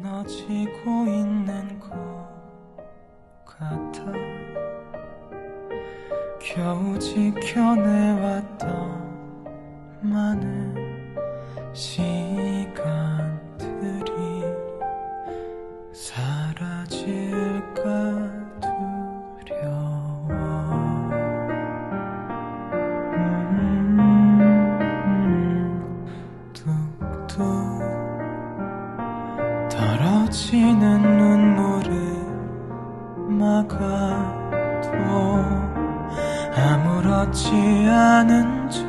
무너지고 있는 것 같아. 겨우 지켜내왔던 많은 시간들이 사라질까 두려워. 뚝뚝 떨어지는 눈물을 막아도 아무렇지 않은 척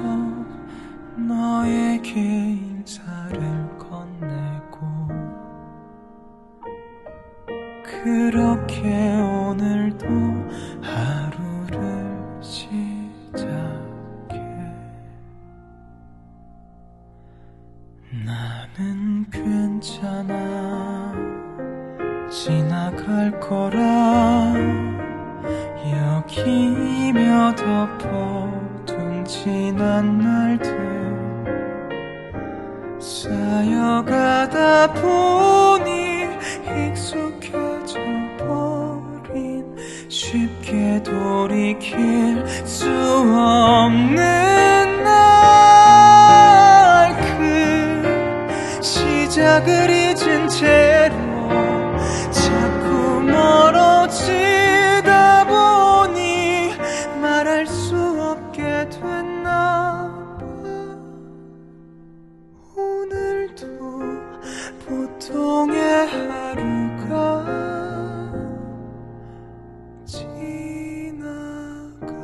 너에게 인사를 건네고, 그렇게 오늘도 하루를 시작해. 나는 괜찮아, 지나갈 거라 여기며 덮어둔 지난 날들 쌓여가다 보니 익숙해져 버린, 쉽게 돌이킬 수 없는 날, 그 시작을 잊은 채로 자꾸 멀어지다 보니 말할 수 없게 됐나 봐. 오늘도 보통의 하루가 지나가.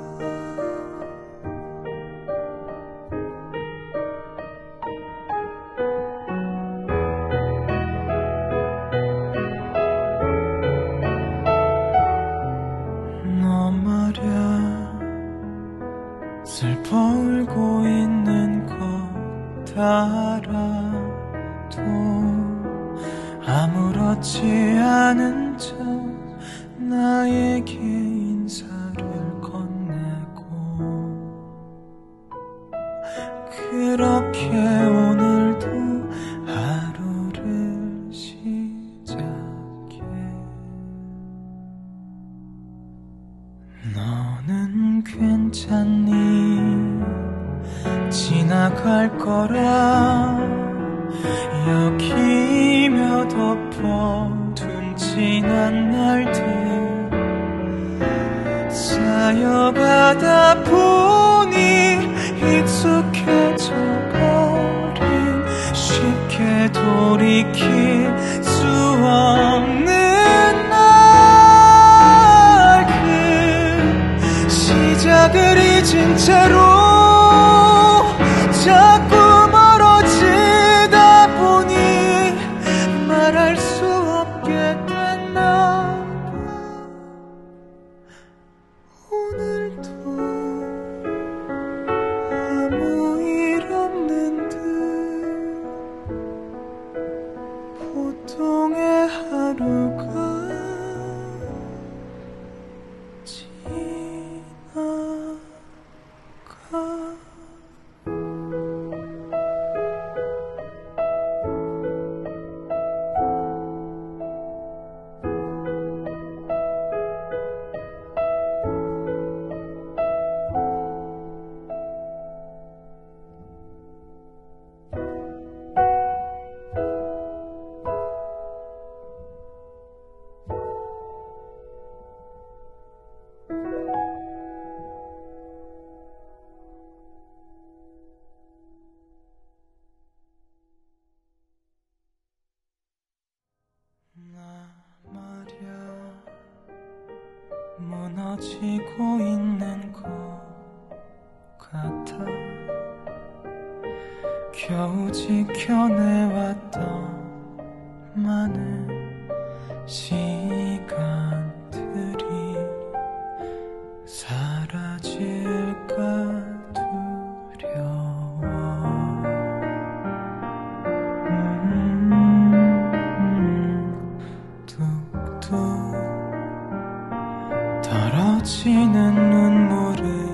너 말야, 슬퍼 울고 있는 것 알아도 아무렇지 않은 척 나에게 인사를 건네고, 그렇게 오늘도 하루를 시작해. 너는 괜찮니? 지나갈 거라 여기며 덮어둔 지난 날들 쌓여가다 보니 익숙해져 버린, 쉽게 돌이킬 수 없는 날, 그 시작을 잊은 채로 자꾸 멀어지다 보니 말할 수 없게 됐나 봐. 오늘도 아무 일 없는 듯 보통의 하루가 지나가. 나 말야, 무너지고 있는 것 같아. 겨우 지켜내왔던 많은 시간들이 사라질까 두려워. 뚝뚝 떨어지는 눈물을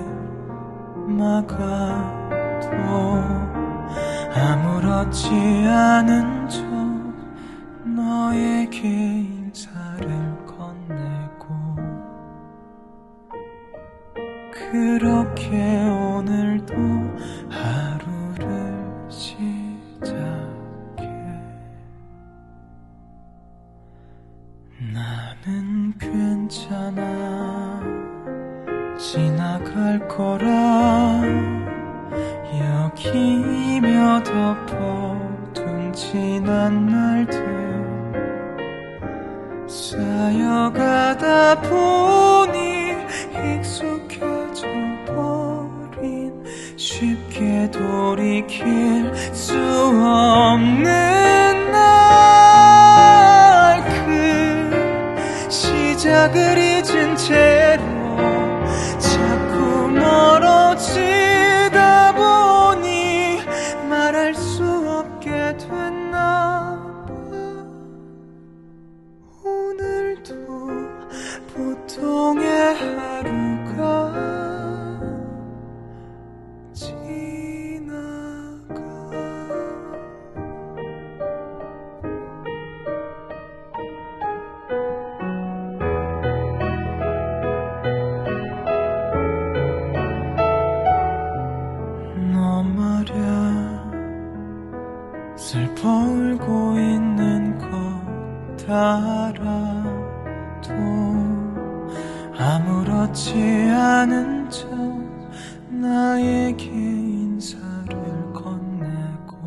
막아도 아무렇지 않은 척 너의 너에게 인사를 건네고 그렇게 오늘도 하루를 시작해. 나는 괜찮아, 지나갈 거라 여기며 덮어둔 지난 날들 쌓여가다 보니 익숙해져 버린 쉽게 돌이킬 수 없는 날, 그 시작을 잊은 채로 자꾸 멀어지다 보니 말할 수 없게 됐나 봐. 오늘도 보통의 하루가 지나가. 너 말야 슬퍼 울고 있는 것 알아도 아무렇지 않은 척 나에게 인사를 건네고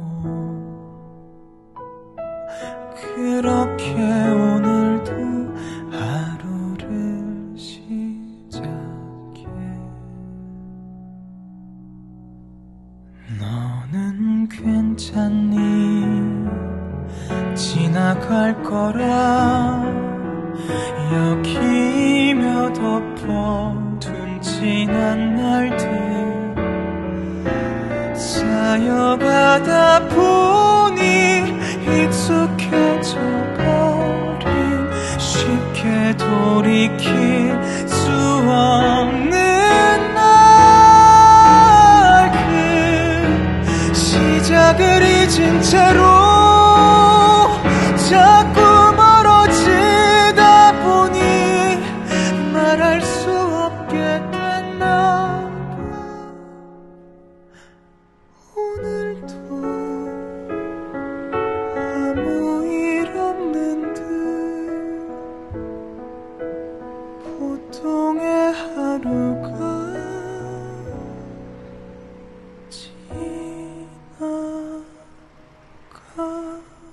그렇게 오늘도 하루를 시작해. 너는 괜찮니? 지나갈 거라 여기며 덮어둔 지난 날들 쌓여가다 보니 익숙해져 버린 쉽게 돌이킬 수 없는 날, 그 시작을 잊은 채로 자꾸 멀어지다 보니 말할 수 없게 됐나 봐. 오늘도 아무 일 없는 듯 보통의 하루가 지나가.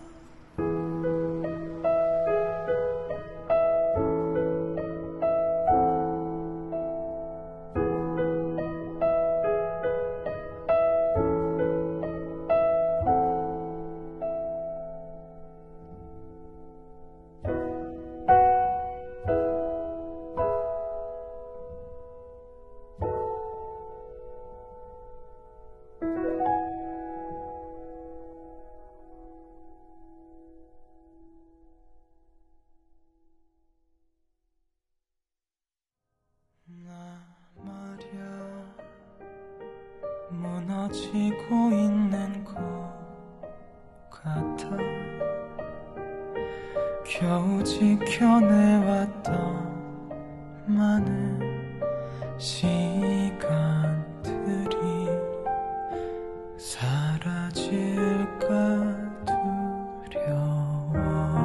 나 말야 무너지고 있는 것 같아. 겨우 지켜내왔던 많은 시간들이 사라질까 두려워.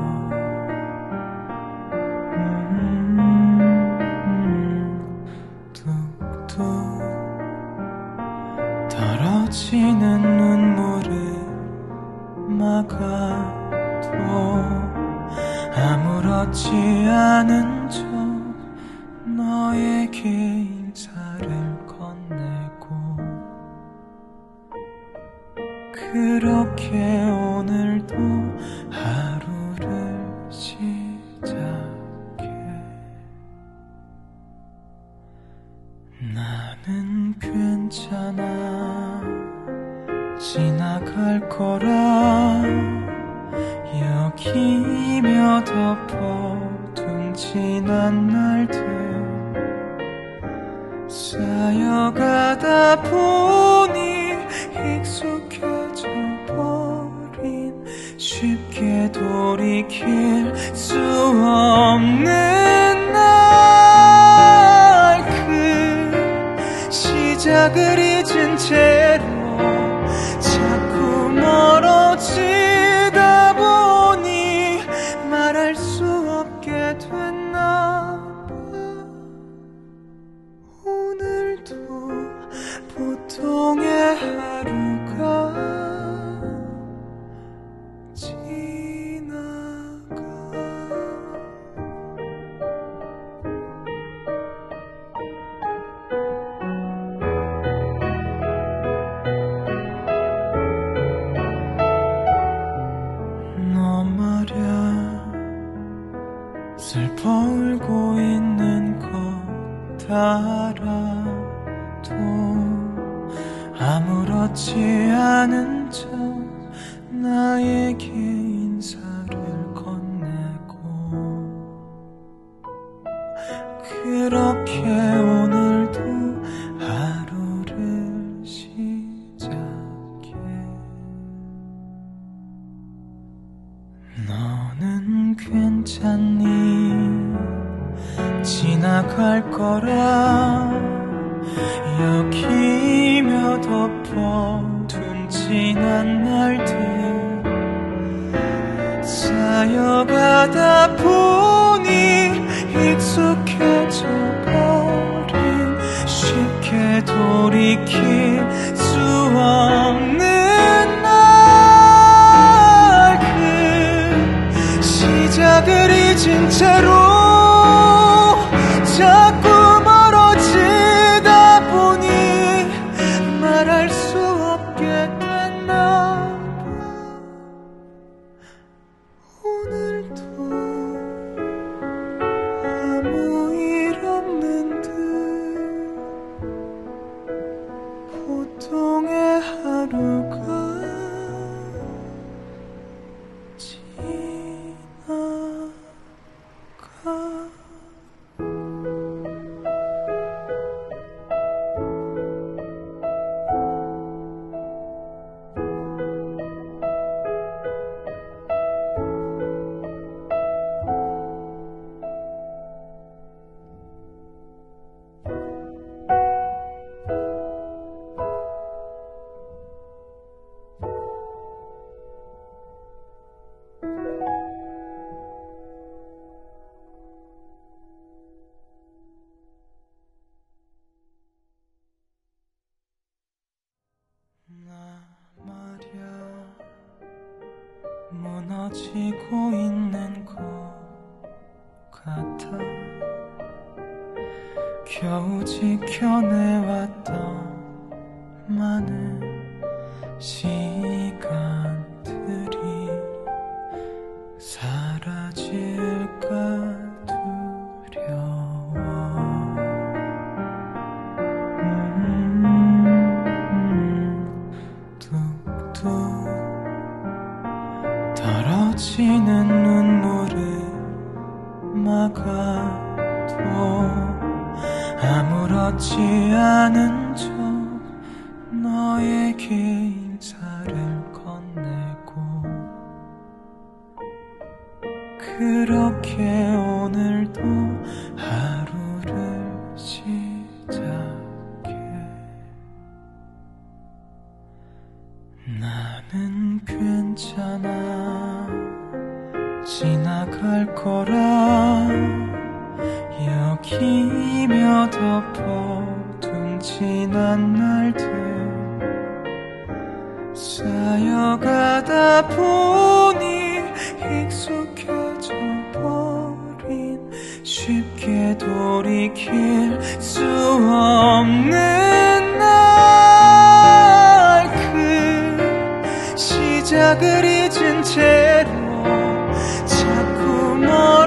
뚝뚝 떨어지는 눈물을 막아도 아무렇지 않은 척 너에게 인사를 건네고 그렇게 오늘도 하루를 시작해. 나는 괜찮아, 지나갈 거라 여기며 덮어둔 지난 날들 쌓여가다 보니 익숙해져 버린 쉽게 도 돌이킬 수 없는 날 그 시작을 잊은 채로 자꾸 멀어지다 보니 말할 수 없게 됐나 봐. 오늘도 보통의 하루가 지나가. 너 말야 슬퍼 울고 있는 것 알아도 아무렇지 않은 척 나에게 인사를 건네고 그렇게 오늘도 하루를 시작해. 너는 괜찮니? 지나갈 거라 여기며 덮어둔 지난 날들 쌓여가다 보니 익숙해져 버린 쉽게 돌이킬 수 없는 날 그 시작을 잊은 채로 자꾸 멀어지다 보니 말할 수 없게 됐나 봐. 오늘도 아무 일 없는 듯 보통의 하루가 지나가. 나 말야 무너지고 있는 것 같아. 겨우 지켜내왔던 많은 시간들이 사라질까 두려워. 뚝뚝 떨어지는 눈물을 막아도 아무렇지 않은 척 너에게 인사를 건네고 그렇게 오늘도 하루를 시작해. 나는 괜찮아 지나갈 거라 여기며 덮어둔 지난 날들 쌓여가다 보니 익숙해져 버린 쉽게 돌이킬 수 없는 날 그 시작을 잊은 채로 자꾸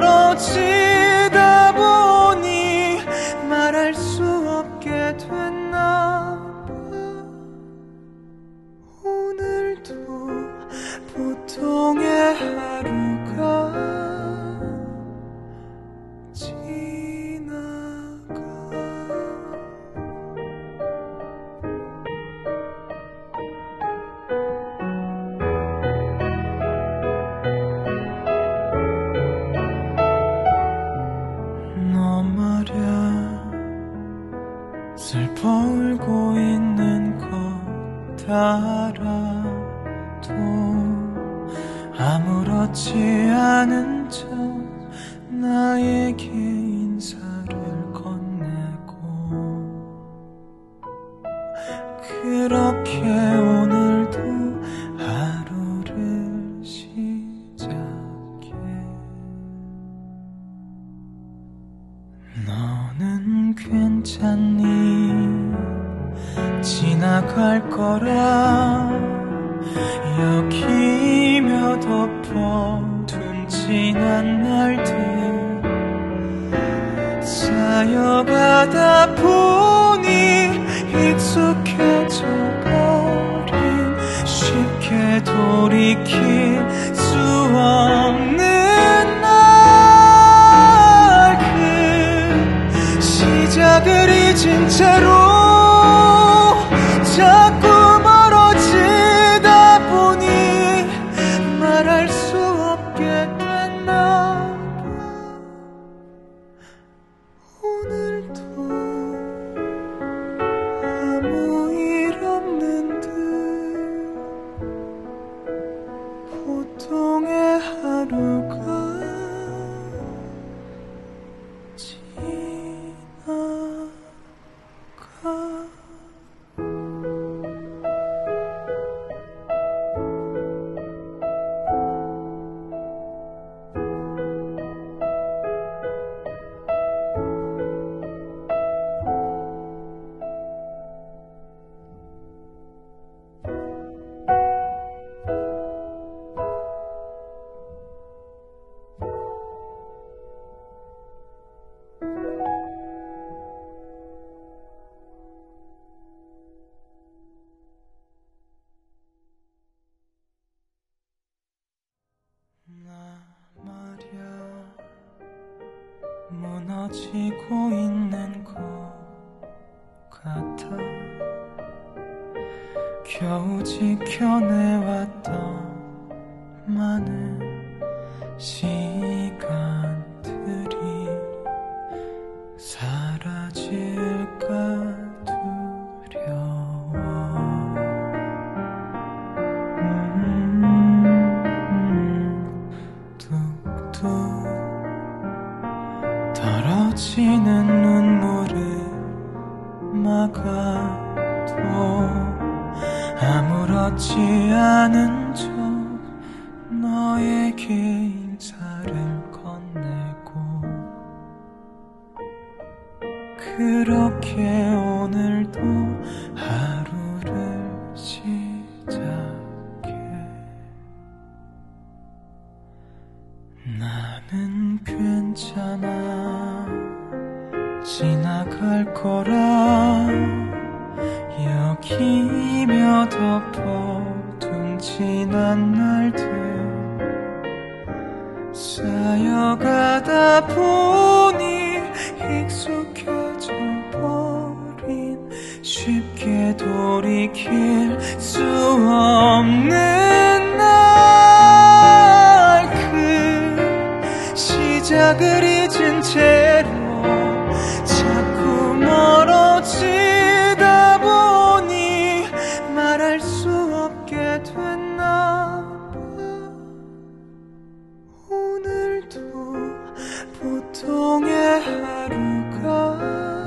멀어지다 보니 말할 수 없게 됐나 봐. 오늘도 보통의 하루가 지나가. 알아도 아무렇지 않은 척 나에게 인사를 건네고 그렇게 오늘도 하루를 시작해. 너는 괜찮니? 지나갈 거라 여기며 덮어둔 지난 날들 쌓여가다 보니 익숙해져 버린 쉽게 돌이킬 수 없는 날 그 시작을 잊은 채로 자꾸 멀어지다 보니 말할 수 없게 됐나 봐. 오늘도 아무 일 없는 듯 보통의 하루가 지나가. 나 말야 무너지고 있는 것 같아. 겨우 지켜내왔던 많은 시간들이 사라질까 두려워. 뚝뚝 떨어지는 눈물을 막아도 아무렇지 않은 척 너에게 인사를 건네고 그렇게 오늘도 하루를 시작해. 나는 괜찮아 지나갈 거라 여기며 덮어둔 지난 날들 쌓여가다 보니 익숙해져 버린 쉽게 돌이킬 수 없는 날 그 시작을 잊은 채로 자꾸 멀어지다 보니 말할 수 없게 됐나 봐. 오늘도 보통의 하루가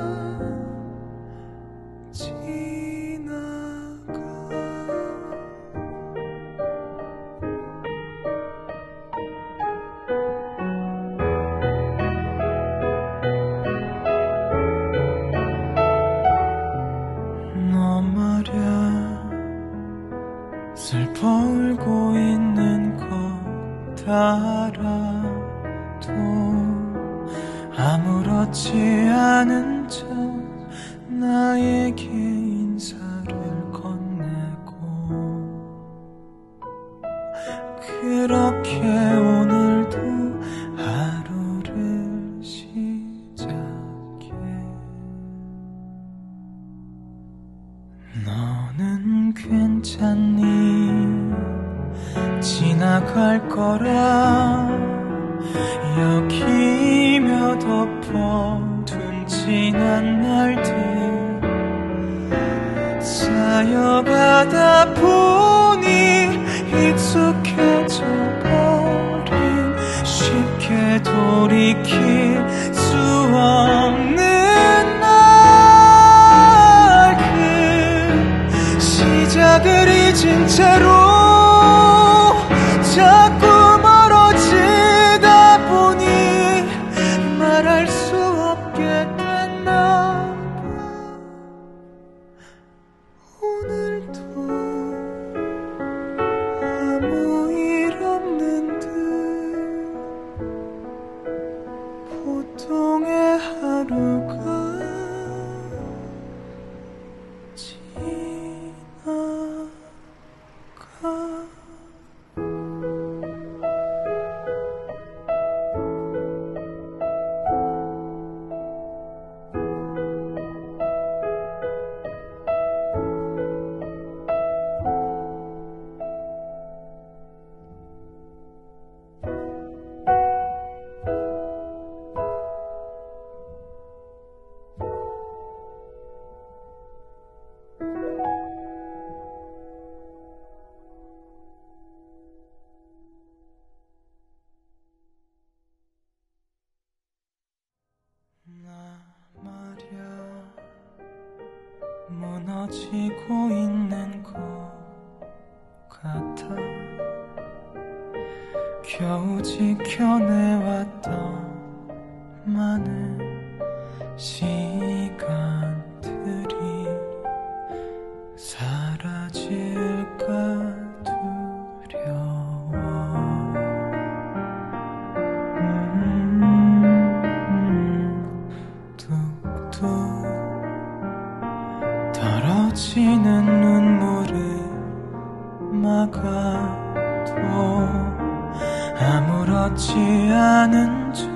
지나가. 너 말야 슬퍼 울고 있는 것 알아도 아무렇지 않은 척 나에게 인사를 건네고 그렇게 오늘도 하루를 시작해. 너는 괜찮니? 지나갈 거라 여기며 덮어둔 지난 날들 쌓여가다 보니 익숙해져 버린 쉽게 돌이킬 수 없는 날 그 시작을 잊은 채로 자꾸 멀어지다 보니 말할 수 없게 됐나 봐. 오늘도 아무 일 없는 듯 보통의 하루가 지나가. 나 말야 무너지고 있는 것 같아. 겨우 지켜내왔던 많은 시간들이 사라질까 두려워. 뚝뚝 떨어지는 눈물을 막아도 아무렇지 않은 척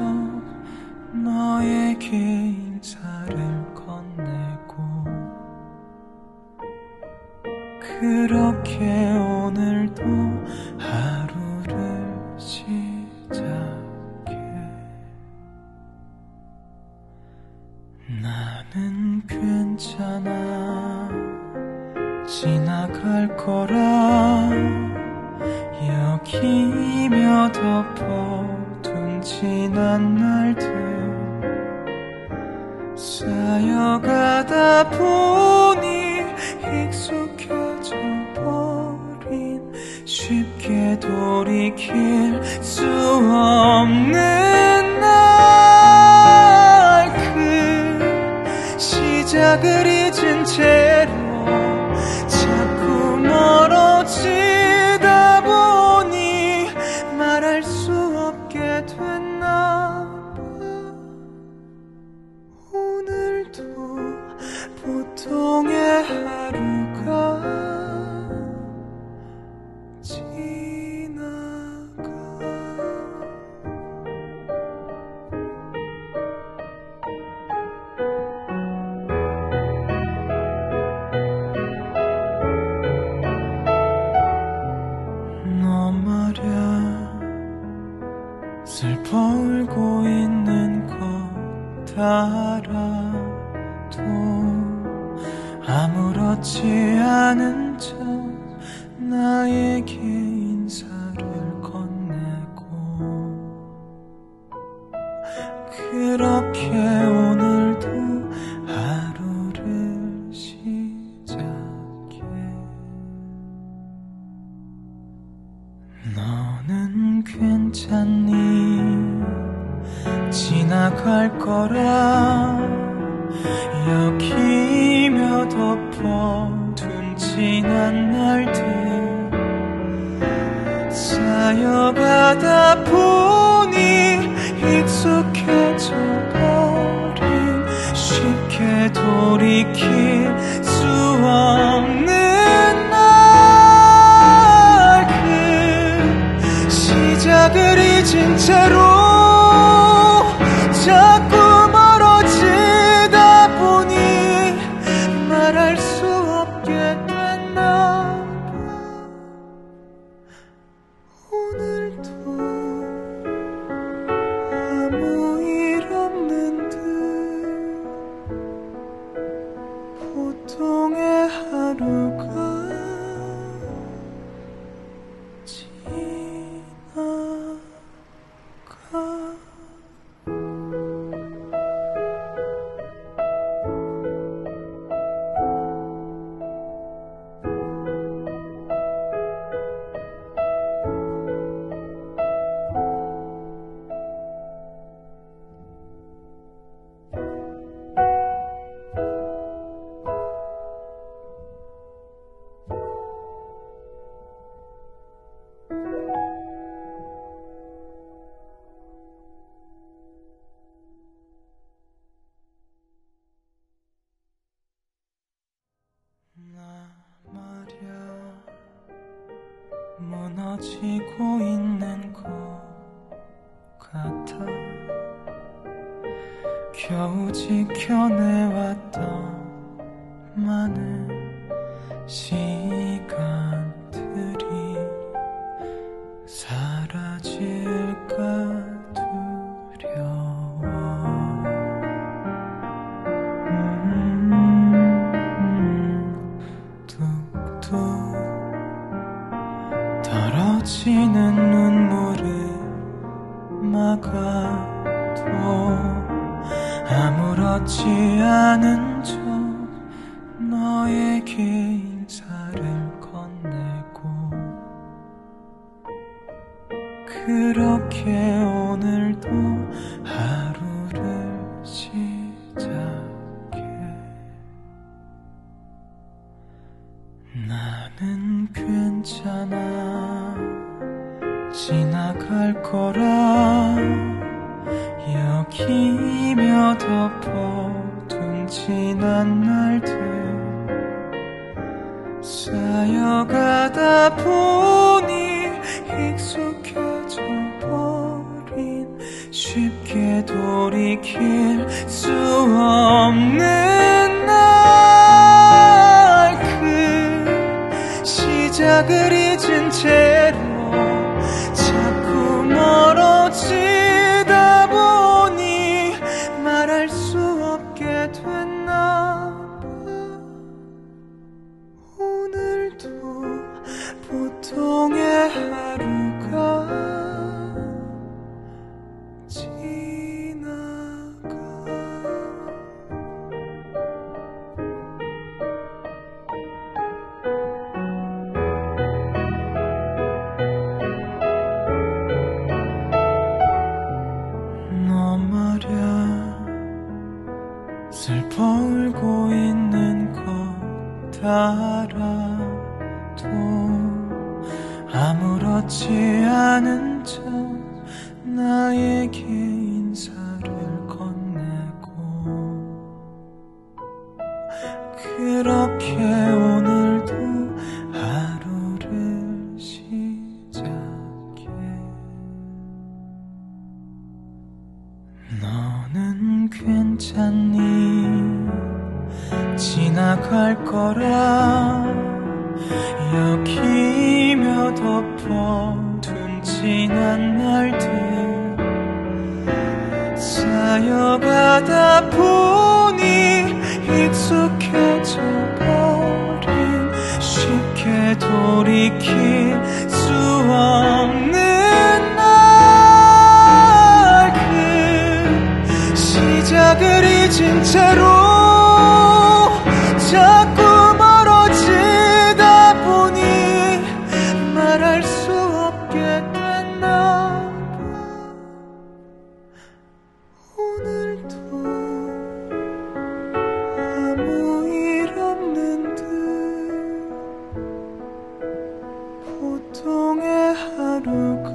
너에게 인사를 건네고 그렇게 오늘도 하루를 시작해. 나는 괜찮아 지나갈 거라 여기며 덮어둔 지난 날들 쌓여가다 보니 익숙해져 버린 쉽게 돌이킬 수 없는 날 그 시작을 잊은 채로 자꾸 멀어지다 보니 말할 수 없게 됐나 봐. 오늘도 보통의 하루가 지나가. 너 말야 슬퍼 울고 있는 것 알아도 아무렇지 않은 척 나에게 인사를 건네고 그렇게 오늘도 하루를 시작해. 너는 괜찮니? 지나갈 거라 여기며 덮어둔 지난 날들 쌓여가다 보니 익숙해져 버린 쉽게 돌이킬 수 없는 날 그 시작을 잊은 채로 자꾸 멀어지다 보니 말할 수 없게 됐나 봐. 오늘도 아무 일 없는 듯 보통의 하루 무너지고 있는 것 같아. 겨우 지켜내왔던 많은 시간들이 사라질까 두려워. 뚝뚝 떨어지는 눈물을 막아도 아무렇지 않은 척 너에게 인사를 건네고 그렇게 오늘도 하루를 시작해. 나는 괜찮아, 지나갈 거라 여기며 덮어둔 지난 날들 쌓여가다 보니 익숙해져 버린 쉽게 돌이킬 수 없는 날, 그 시작을 잊은 채로 자꾸 멀어지다 보니 말할 수 없게 됐나 봐. 오늘도 보통의 하루가 지나가. 너 말야 슬퍼 울고 있는 것 알아도 아무렇지 않은 척 나에게 인사를 건네고 그렇게 오늘도 하루를 시작해. 너는 괜찮니? 지나갈 거라 여기며 덮어둔 지난 날들 쌓여가다 보니 익숙해져 버린 쉽게 돌이킬 수 없는 날, 그 시작을 잊은 채로 자꾸 멀어지다 보니 말할 수 없게 됐나 봐. 오늘도 아무 일 없는 듯 보통의 하루가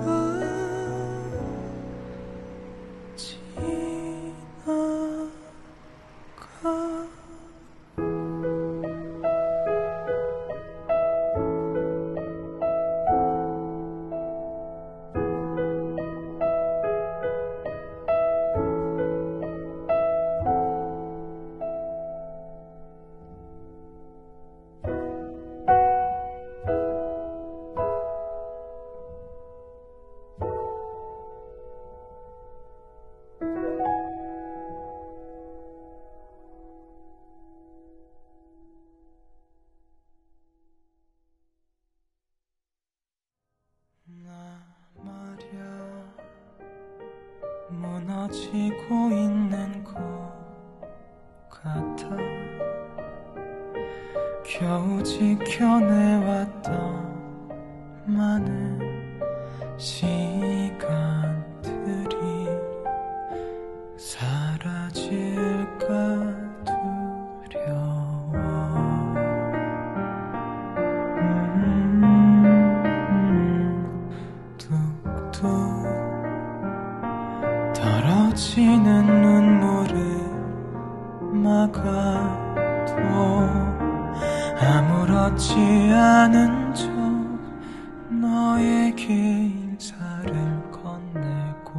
지나가. 나 말야 무너지고 있는 것 같아. 겨우 지켜내왔던 많은 시간들이 사라질까 두려워. 뚝뚝 떨어지는 눈물을 막아도 아무렇지 않은 척 너 너에게 인사를 건네고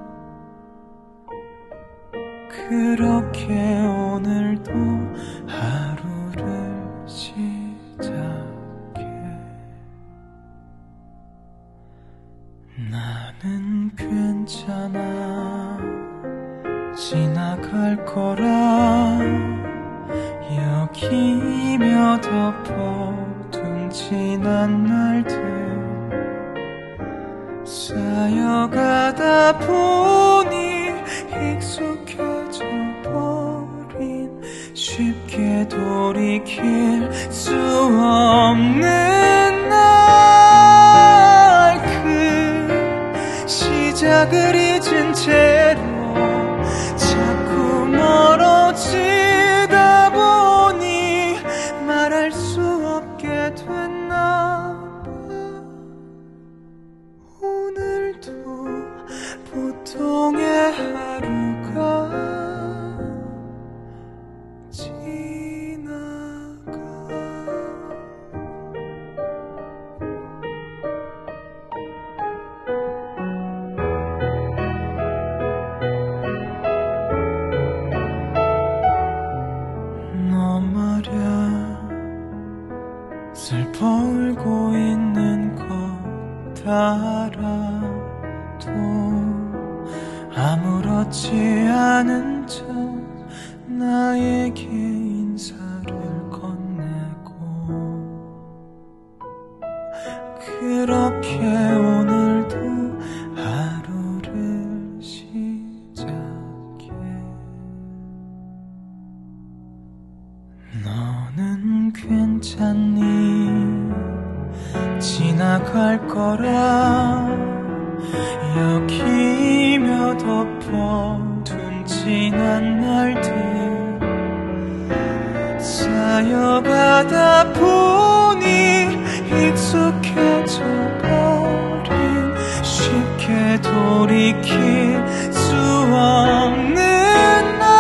그렇게 오늘도 하루를 시작해. 나는 괜찮아 지나갈 거라 여기며 덮어둔 지난 날들 쌓여가다 보니 익숙해져 버린 쉽게 돌이킬 수 없는 날 그 시작을 잊은 채로 자꾸 멀어지다 보니 말할 수 없게 됐나 봐. 오늘도 보통의 하루가 지나가. 너 말야 슬퍼 울고 있는 것 알아도 아무렇지 않은 척 나에게 인사를 건네고 그렇게 오늘도 하루를 시작해. 너는 괜찮니? 지나갈 거라 여기며 덮어둔 지난 날들 쌓여가다 보니 익숙해져 버린 쉽게 돌이킬 수 없는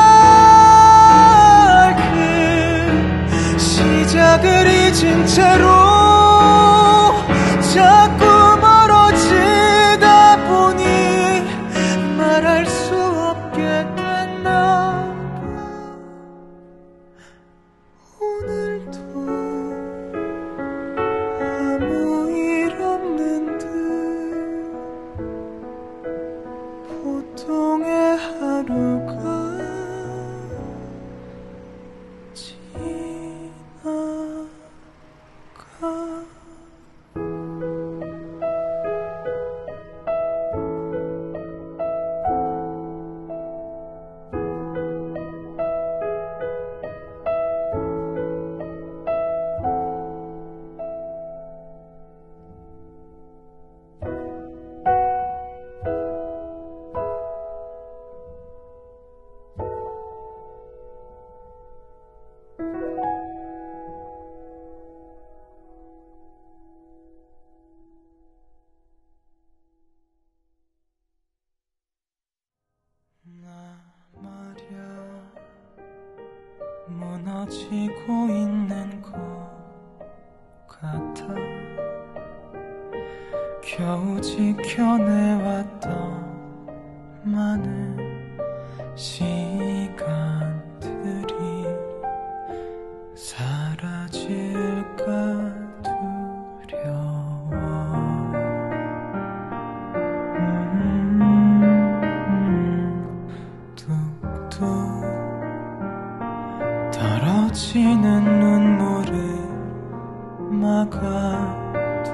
날 그 시작을 잊은 채로 자꾸 멀어지다 보니 말할 수 없게 됐나 봐. 오늘도 아무 일 없는 듯 보통의 하루가 지나가. 나 말야 무너지고 있는 것 같아. 겨우 지켜내왔던 많은 시간들이 사라질까 두려워. 뚝뚝 떨어지는 눈물을 막아도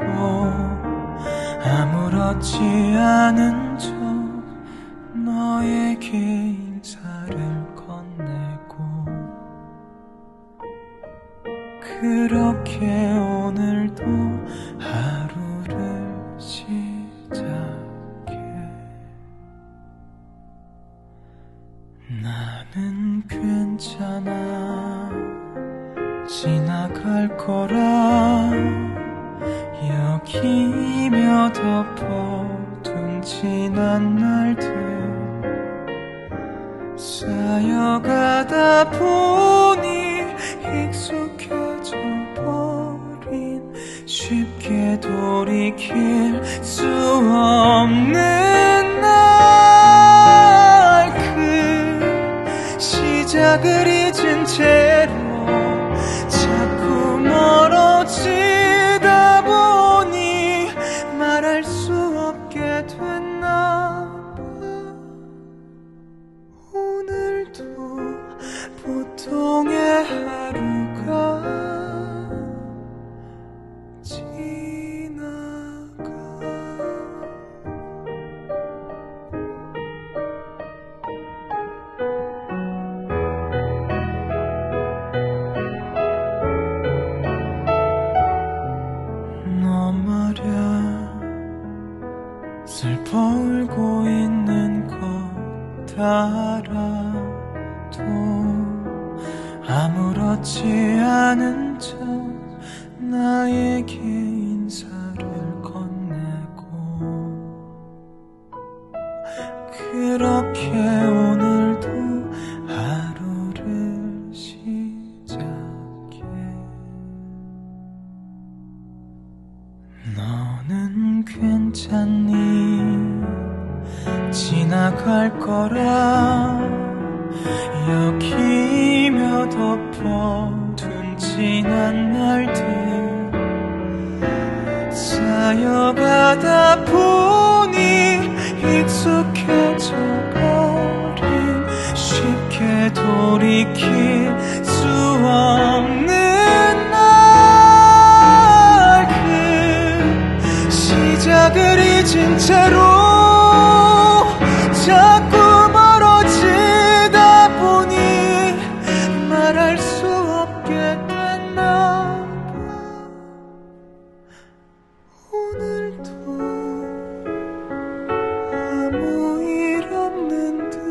아무렇지 않은 척 너에게 인사를 건네고 그렇게 오늘도 하루를 시작해. 나는 괜찮아 지나갈 거라 여기며 덮어둔 지난 날들 쌓여가다 보니 익숙해져 버린 쉽게 돌이킬 수 없는 날, 그 시작을 잊은 채로 자꾸 멀어지다 보니 말할 수 없게 됐나 봐. 오늘도 보통의 하루가 지나가. 너 말야 슬퍼 울고 있는 것 알아도 아무렇지 않은 척 나에게 인사를 건네고, 그렇게 오늘도 하루를 시작해. 너는 괜찮니? 지나갈 거라 여기며 덮어둔 지난 날들 쌓여가다 보니 익숙해져 버린 쉽게 돌이킬 수 없는 날, 그 시작을 잊은 채로 자꾸 멀어지다 보니 말할 수 없게 됐나 봐. 오늘도 아무 일 없는 듯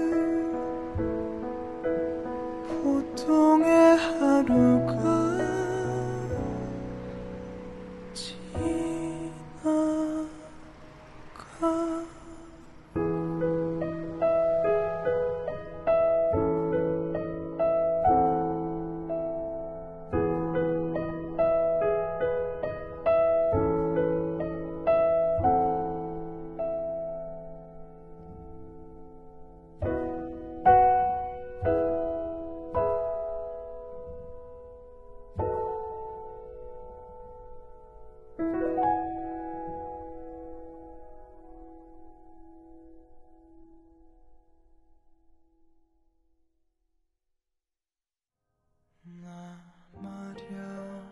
보통의 하루가 지나가. 나 말야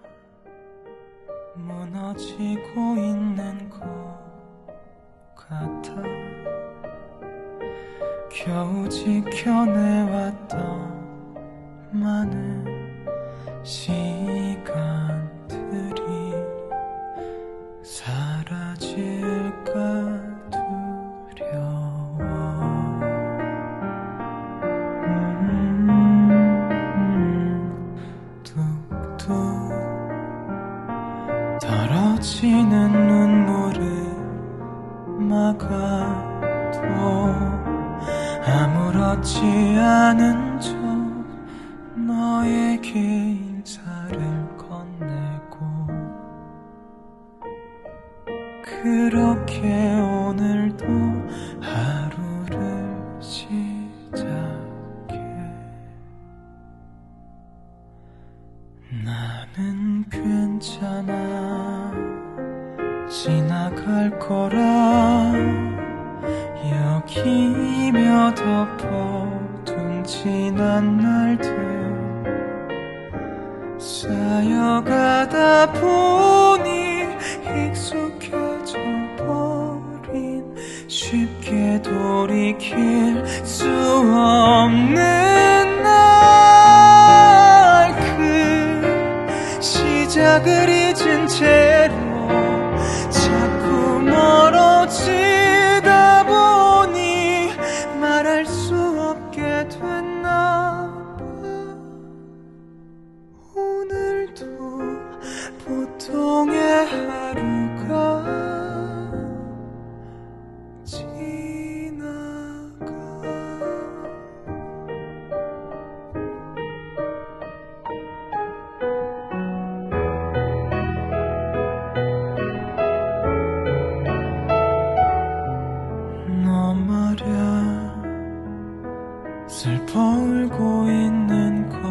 무너지고 있는 것 같아. 겨우 지켜내왔던 많은 시간들이 사라질까 두려워. 뚝뚝 떨어지는 눈물을 막아도 아무렇지 않은 척 너에게 인사를 건네고, 그렇게 오늘도 하루를 시작해. 나는 괜찮아. 지나갈 거라 여기며 덮어둔 지난 날들 쌓여가다 보니 익숙해져 버린 쉽게 돌이킬 수 없는 날, 그 시작을 잊은 채로 자꾸 멀어지다 보니 말할 수 없게 됐나 봐. 오늘도 보통의 하루가 지나가. 슬퍼 울고 있는 것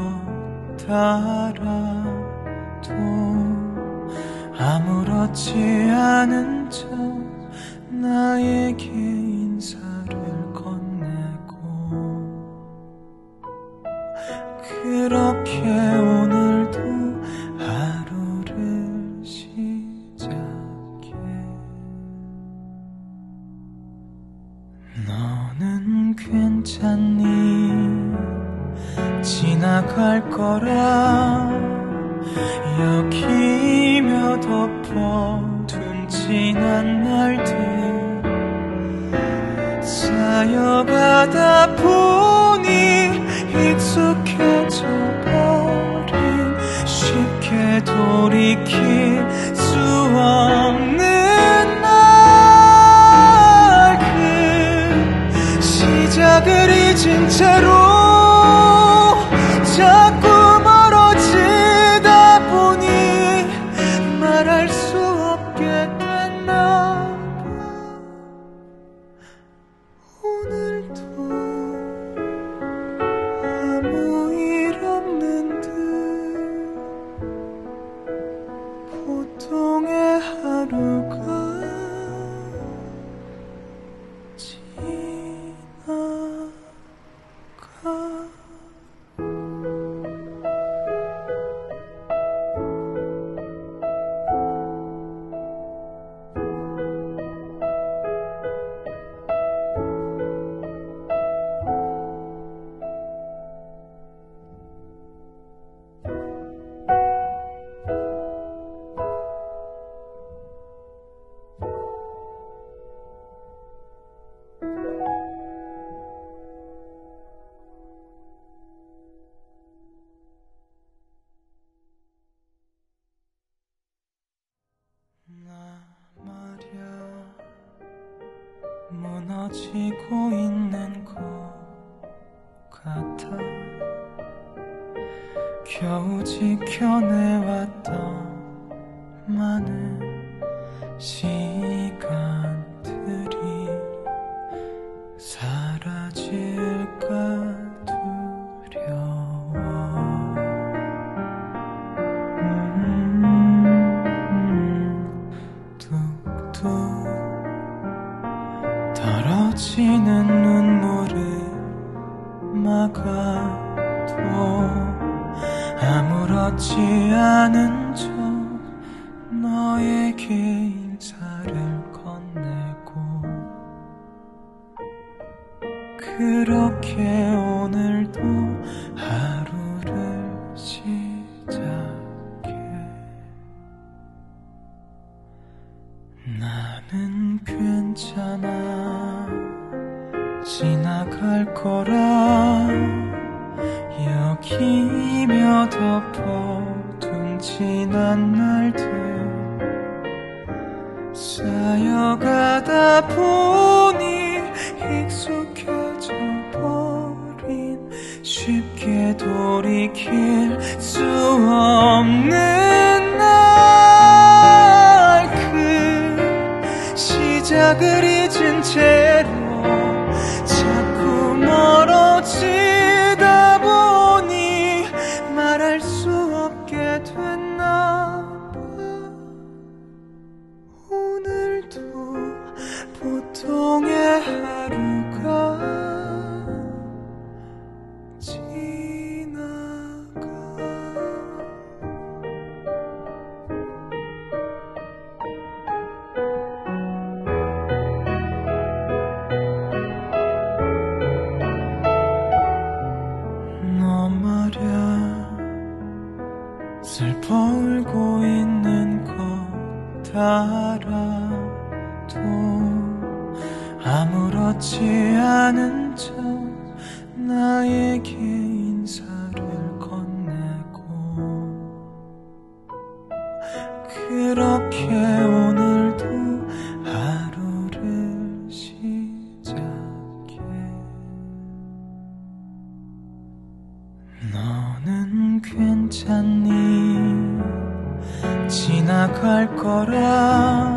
알아도 아무렇지 않은 척 나에게 인사를 건네고 그렇게 오늘도 하루를 시작해. 너는 괜찮니? 지나갈 거라 여기며 덮어둔 지난 날들 쌓여가다 보니 익숙해져 버린 쉽게 돌이킬 수 없는 날 그 시작을 잊은 채로 자꾸 멀어지다 보니 말할 수 없게 됐나 봐. 오늘도 아무 일 없는 듯 보통의 하루가 지나가. 나 말야 무너지고 있는 것 같아. 겨우 지켜내왔던 많은 시간들이 사라질까 두려워. 뚝뚝 떨어지는 눈물을 막아도 아무렇지 않은 척 너에게 인사를 건네고 그렇게 오늘도 하루를 시작해. 나는 괜찮아 지나갈 거라 여기며 덮어둔 지난 날들 쌓여가다 보니 익숙해져 버린 쉽게 돌이킬 수 없는 날 그 시작을 잊은 채로 자꾸 멀어지다 보니 말할 수 없게 됐나 봐. 오늘도 보통의 하루가 지나가. 너 말야 슬퍼 울고 있는 것 알아도 아무렇지 않은 척 나에게 인사를 건네고 그렇게 오늘도 하루를 시작해. 너는 괜찮니? 지나갈 거라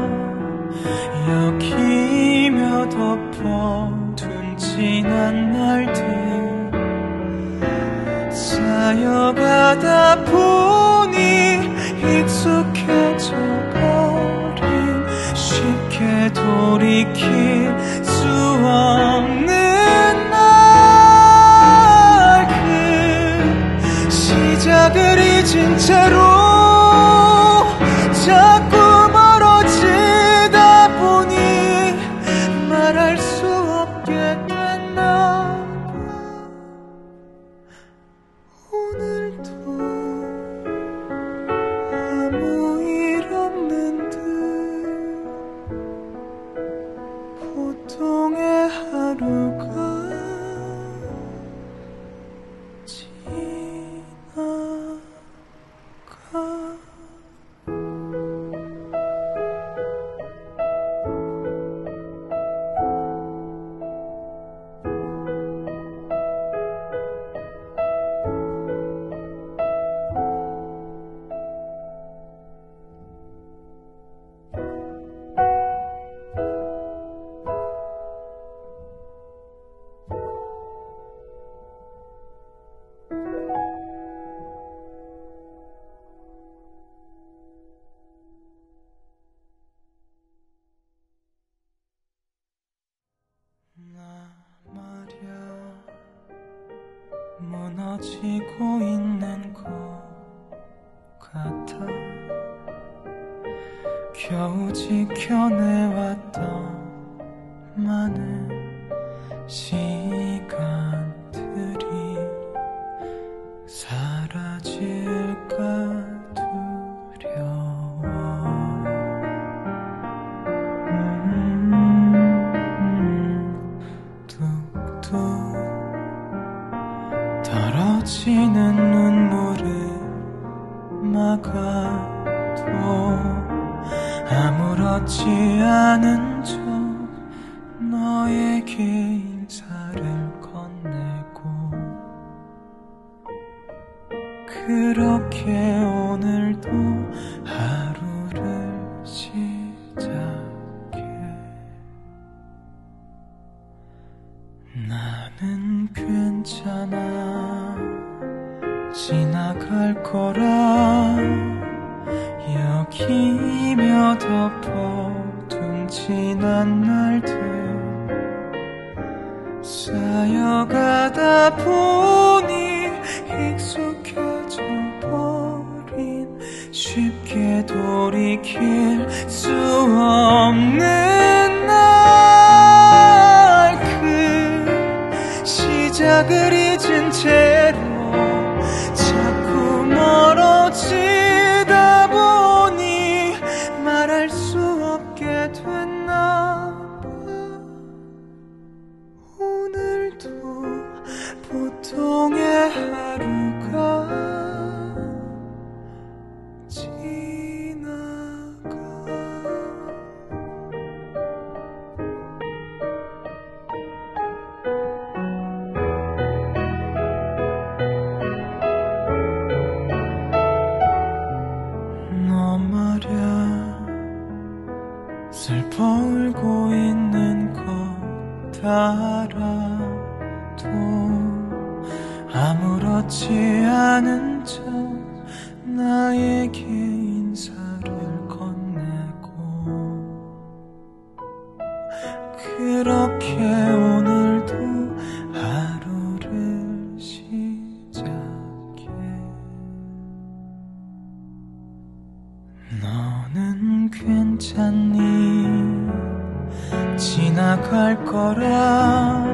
여기며 덮어둔 지난 날들 쌓여가다 보니 익숙해져 버린 쉽게 돌이킬 수 없는 날 그 시작을 잊은 채로 자꾸 멀어지다 보니 말할 수 없게 됐나 봐. 오늘도 아무 일 없는 듯 보통의 하루가 지나가. 나 말야 무너지고 있는 것 같아. 겨우 지켜내왔던 많은 시간들이 사라질까 두려워. 뚝뚝 떨어지는 눈물을 막아도 아무렇지 않은 척 너에게 인사를 건네고 그렇게 오늘도 하루를 시작해. 나는 괜찮아 지나갈 거라 여기며 덮어둔 지난 날들 쌓여가다 보니 익숙해져 버린 쉽게 돌이킬 수 없는 날 그 시작을 잊은 채로 자꾸 멀어지다 보니 말할 수 없게 됐나 봐. 오늘도 보통의 하루가 지나가. 너 말야 슬퍼 울고 있는 것 알아도 아무렇지 않은 척 나에게 인사를 건네고 그렇게 오늘도 하루를 시작해. 너는 괜찮니? 지나갈 거라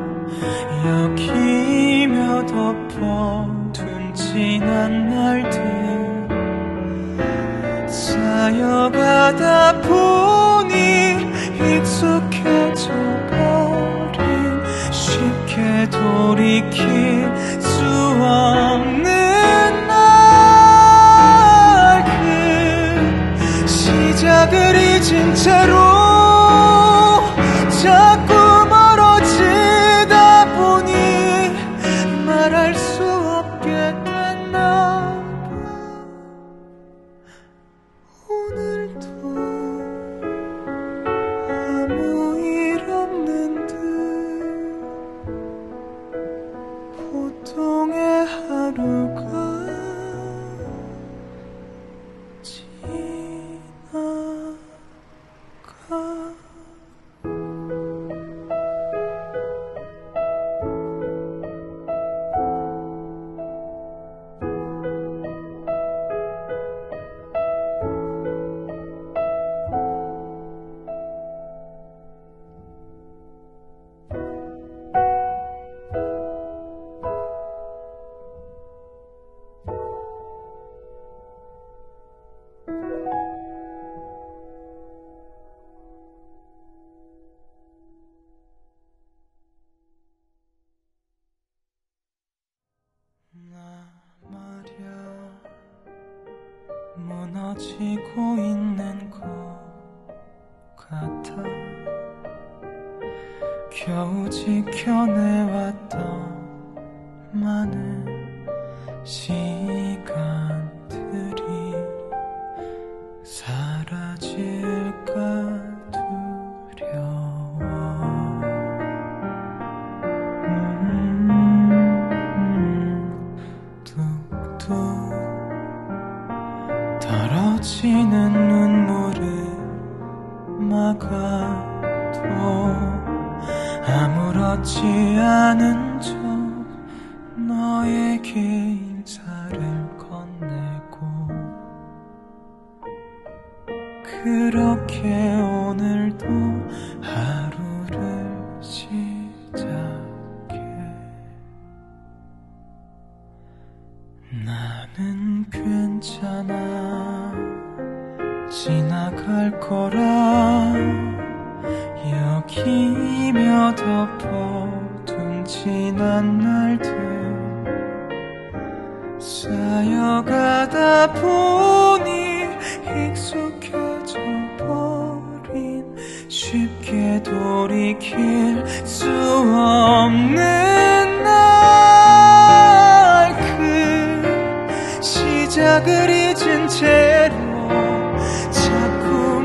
여기며 덮어둔 지난 날들 쌓여가다 보니 익숙해져 버린 쉽게 돌이킬 수 없는 날 그 시작을 잊은 채로 자꾸 멀어지다 보니 말할 수 없게 됐나 봐. 오늘도 아무 일 없는 듯 무너지고 있는 것 같아. 겨우 지켜내왔던 많은 시간들이 사라질까 두려워. 뚝뚝 떨어지는 눈물을 막아도 아무렇지 않은 척 너에게 인사를 건네고, 그렇게 오늘도 하루를 시작해. 나는 괜찮아, 지나갈 거라 여기며 덮어둔 지난 날들 쌓여가다 보니 익숙해져 버린, 쉽게 돌이킬 수 없는 날, 그 시작을 잊은 채로 자꾸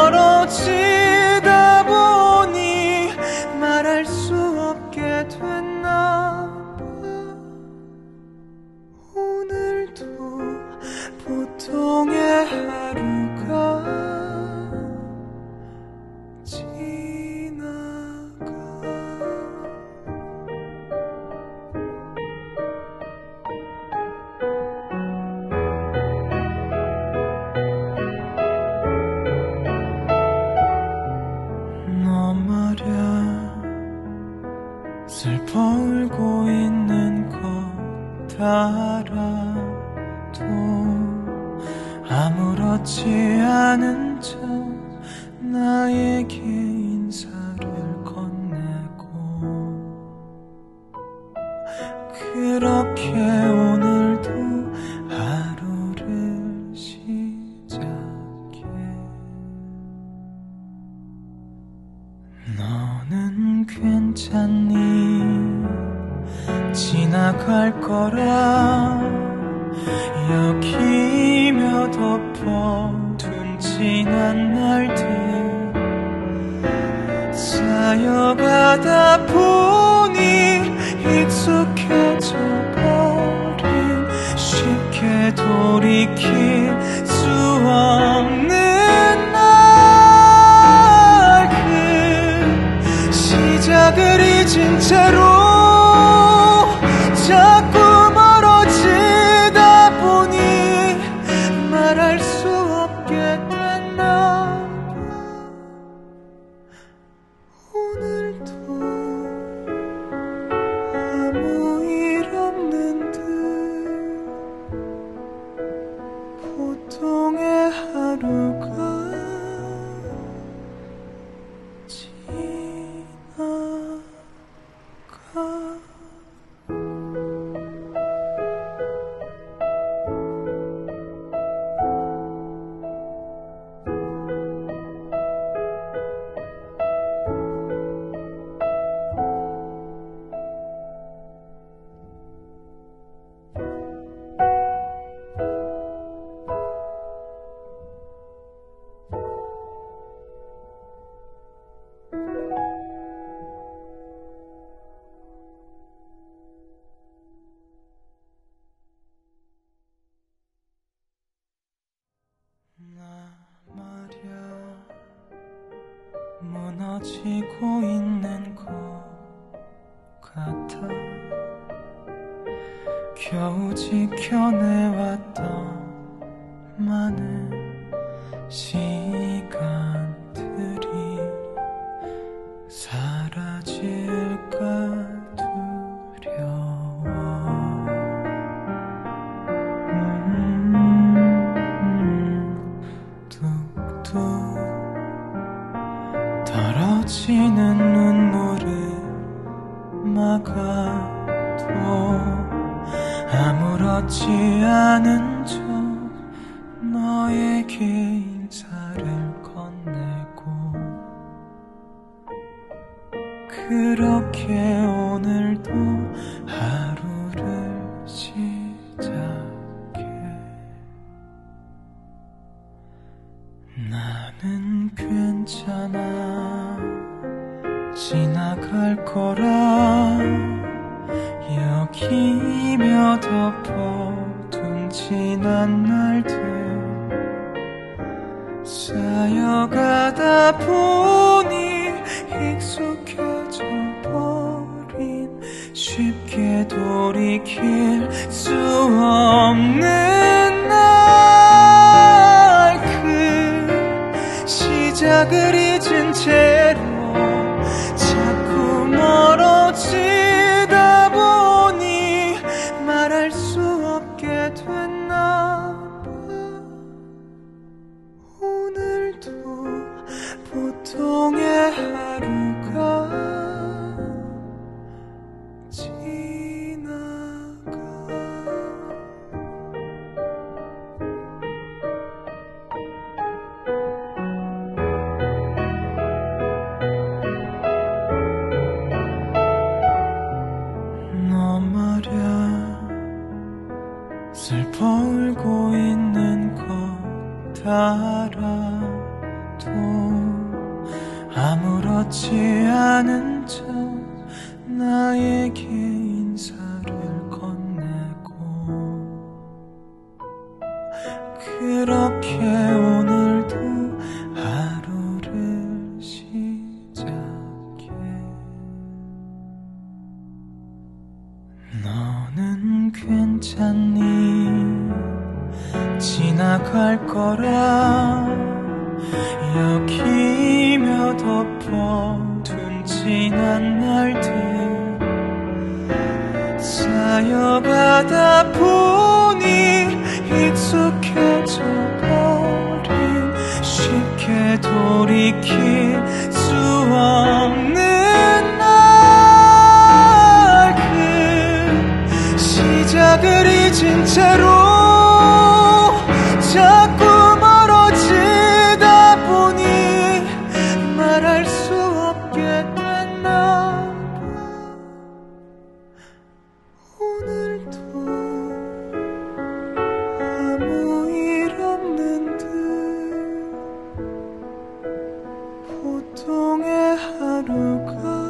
멀어지다 보니 말할 수 없게 됐나 봐. 오늘도 보통의 하루가 지나가. 너 말야, 슬퍼 울고 있는 것 알아도 아무렇지 않은 척 나에게 인사를 건네고, 그렇게 오늘도 하루를 시작해. 너는 괜찮니? 지나갈 거라 여기며 덮어둔 지난 날들 쌓여가다 보니 익숙해져 버린, 쉽게 돌이킬 수 없는 날, 그 시작을 잊은 채로 자꾸 멀어지다 보니 말할 수 없게 됐나 봐. 오늘도 아무 일 없는 듯 보통의 하루가 지나가. 무너지고 있는 것 같아. 겨우 지켜내왔던 많은 시간들이 사라질까 두려워. 뚝뚝 떨어지는 눈물을 막아도 아무렇지 않은 척 너에게 인사를 건네고 그렇게 오늘도 하루를 시작해. 나는 괜찮아, 지나갈 거라 여기며 덮어둔 지난 날들 쌓여가다 보니 익숙해져 버린 쉽게 돌이킬 수 없는 날, 그 시작을 잊은 채로 자꾸 멀어지다 보니 말할 수 없게 됐나 봐. 오늘도 보통의 하루가 지나가. 너 말야 슬퍼 울고 있는 것 알아도 아무렇지 않은 척 나에게 인사를 건네고 그렇게 오늘도 하루를 시작해. 너는 괜찮니? 지나갈 거라 여기며 덮어둔 지난 날들 쌓여가다 보니 익숙해져 버린 쉽게 돌이킬 수 없는 날, 그 시작을 잊은 채로 자꾸 멀어지다 보니 말할 수 없게 됐나 봐. 오늘도 아무 일 없는 듯 보통의 하루가